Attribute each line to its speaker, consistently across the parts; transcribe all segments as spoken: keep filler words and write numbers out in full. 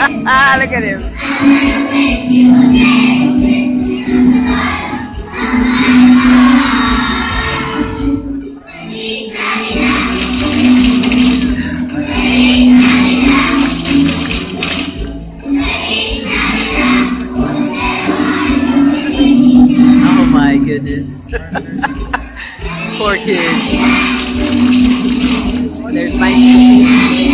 Speaker 1: Look at him. Oh my goodness. Poor kids. There's my sissy.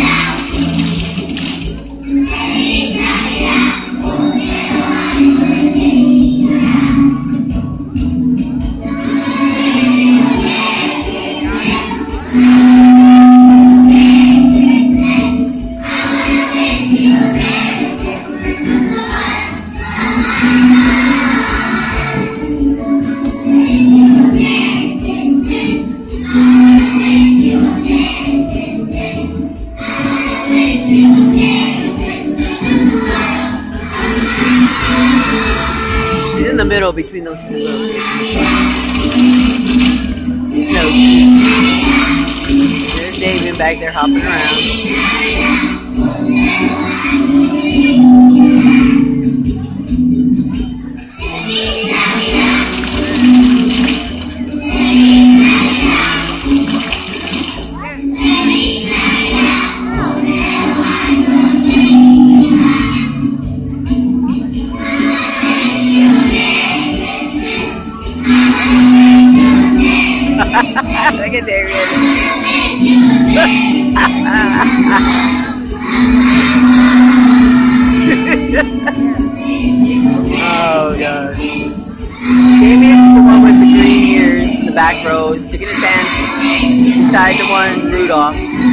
Speaker 1: He's in the middle between those two little no. There's Damian back there hopping around. Look at Damian. Oh gosh. Damian's the one with the green ears in the back row, sticking his hand inside the one Rudolph.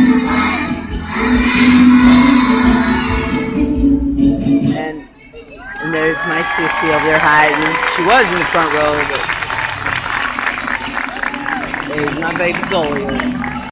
Speaker 1: And and there's my sissy over there hiding. She was in the front row, but there's my baby Gold.